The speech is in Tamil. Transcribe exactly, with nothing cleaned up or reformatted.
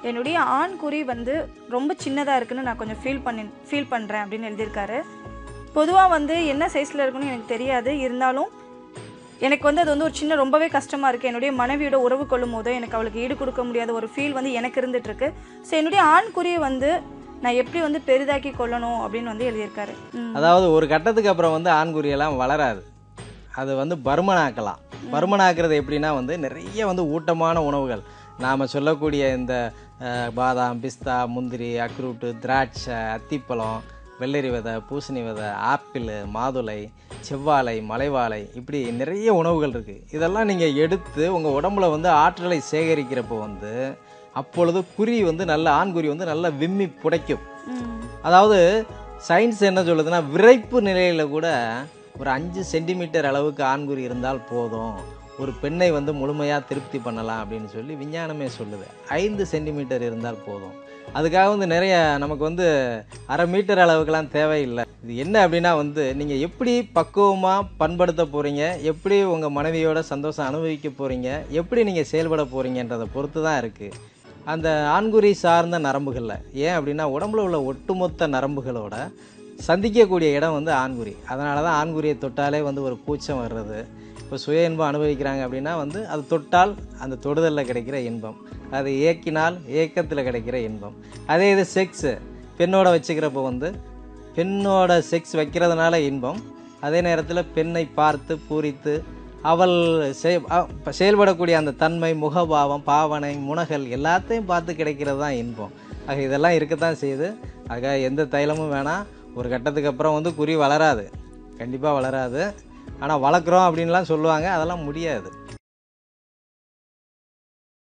என்னுடைய ஆண் குறி வந்து ரொம்ப சின்னதாக இருக்குன்னு நான் கொஞ்சம் ஃபீல் பண்ணி ஃபீல் பண்ணுறேன் அப்படின்னு எழுதியிருக்காரு. பொதுவாக வந்து என்ன சைஸில் இருக்குன்னு எனக்கு தெரியாது, இருந்தாலும் எனக்கு வந்து அது வந்து ஒரு சின்ன ரொம்பவே கஷ்டமாக இருக்குது. என்னுடைய மனைவியோட உறவு கொள்ளும் போது எனக்கு அவளுக்கு ஈடு கொடுக்க முடியாத ஒரு ஃபீல் வந்து எனக்கு இருந்துகிட்ருக்கு. ஸோ என்னுடைய ஆண் குறியை வந்து நான் எப்படி வந்து பெரிதாக்கி கொள்ளணும் அப்படின்னு வந்து எழுதியிருக்காரு. அதாவது ஒரு கட்டத்துக்கு அப்புறம் வந்து ஆண்குறியெல்லாம் வளராது, அது வந்து பருமனாக்கலாம். பருமனாக்குறது எப்படின்னா வந்து நிறைய வந்து ஊட்டமான உணவுகள் நாம் சொல்லக்கூடிய இந்த பாதாம், பிஸ்தா, முந்திரி, அக்ரூட்டு, திராட்சை, அத்திப்பழம், வெள்ளரி விதை, பூசணி விதை, ஆப்பிள், மாதுளை, செவ்வாழை, மலைவாழை, இப்படி நிறைய உணவுகள் இருக்குது. இதெல்லாம் நீங்கள் எடுத்து உங்கள் உடம்புல வந்து ஆற்றலை சேகரிக்கிறப்போ வந்து அப்பொழுது குறி வந்து நல்ல ஆண்குறி வந்து நல்லா விம்மி புடைக்கும். அதாவது சயின்ஸ் என்ன சொல்லுதுன்னா விரைப்பு நிலையில் கூட ஒரு அஞ்சு சென்டிமீட்டர் அளவுக்கு ஆண்குறி இருந்தால் போதும், ஒரு பெண்ணை வந்து முழுமையாக திருப்தி பண்ணலாம் அப்படின்னு சொல்லி விஞ்ஞானமே சொல்லுது. ஐந்து சென்டிமீட்டர் இருந்தால் போதும். அதுக்காக வந்து நிறைய நமக்கு வந்து அரை மீட்டர் அளவுக்குலாம் தேவையில்லை. இது என்ன அப்படின்னா வந்து நீங்கள் எப்படி பக்குவமாக பண்படுத்த போகிறீங்க, எப்படி உங்கள் மனைவியோட சந்தோஷம் அனுபவிக்க போகிறீங்க, எப்படி நீங்கள் செயல்பட போகிறீங்கன்றதை பொறுத்து தான் இருக்குது அந்த ஆண்குறி சார்ந்த நரம்புகளில். ஏன் அப்படின்னா உடம்புல உள்ள ஒட்டுமொத்த நரம்புகளோட சந்திக்கக்கூடிய இடம் வந்து ஆண்குறி. அதனால தான் ஆண்குறியை தொட்டாலே வந்து ஒரு கூச்சம் வர்றது. இப்போ சுய இன்பம் அனுபவிக்கிறாங்க அப்படின்னா வந்து அது தொட்டால் அந்த தொடுதலில் கிடைக்கிற இன்பம், அது ஏக்கினால் ஏக்கத்தில் கிடைக்கிற இன்பம். அதே இது செக்ஸு பெண்ணோட வச்சுக்கிறப்போ வந்து பெண்ணோட செக்ஸ் வைக்கிறதுனால இன்பம், அதே நேரத்தில் பெண்ணை பார்த்து பூரித்து அவள் செயல்படக்கூடிய அந்த தன்மை, முகபாவம், பாவனை, முனகல் எல்லாத்தையும் பார்த்து கிடைக்கிறது தான் இன்பம். ஆக இதெல்லாம் இருக்கத்தான் செய்யுது. ஆக எந்த தைலமும் வேணாம். ஒரு கட்டத்துக்கு அப்புறம் வந்து குறி வளராது, கண்டிப்பாக வளராது. ஆனால் வளர்க்குறோம் அப்படின்லாம் சொல்லுவாங்க, அதெல்லாம் முடியாது.